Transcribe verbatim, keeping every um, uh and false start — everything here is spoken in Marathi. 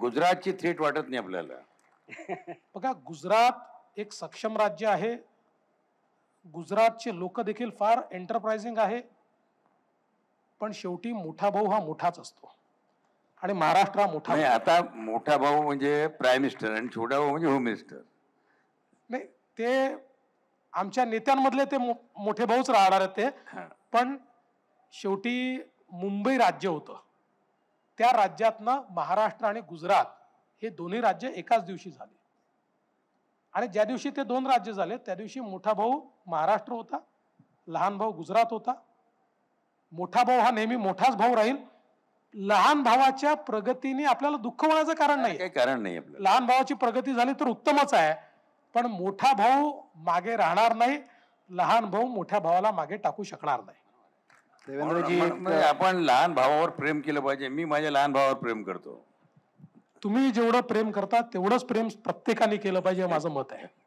गुजरातची थ्रेट वाटत नाही आपल्याला. बघा, गुजरात एक सक्षम राज्य आहे. गुजरातचे लोक देखील फार एंटरप्राइजिंग आहे. पण शेवटी मोठा भाऊ हा मोठाच असतो आणि महाराष्ट्र हा मोठा. नाही, आता मोठा भाऊ म्हणजे प्राईम मिनिस्टर आणि छोटा भाऊ म्हणजे होम मिनिस्टर. नाही, ते आमच्या नेत्यांमधले ते मो, मोठे भाऊच राहणार आहेत ते. पण शेवटी मुंबई राज्य होतं. त्या राज्यातनं महाराष्ट्र आणि गुजरात हे दोन्ही राज्य एकाच दिवशी झाले आणि ज्या दिवशी ते दोन राज्य झाले त्या दिवशी मोठा भाऊ महाराष्ट्र होता, लहान भाऊ गुजरात होता. मोठा भाऊ हा नेहमी मोठाच भाऊ राहील. लहान भावाच्या प्रगतीने आपल्याला दुःख होण्याचं कारण नाही. काही कारण नाही. लहान भावाची प्रगती झाली तर उत्तमच आहे, पण मोठा भाऊ मागे राहणार नाही. लहान भाऊ मोठ्या भावाला मागे टाकू शकणार नाही. देवेंद्रजी, आपण लहान भावावर प्रेम केलं पाहिजे. मी माझ्या लहान भावावर प्रेम करतो. तुम्ही जेवढं प्रेम करता तेवढंच प्रेम प्रत्येकाने केलं पाहिजे, माझं मत आहे.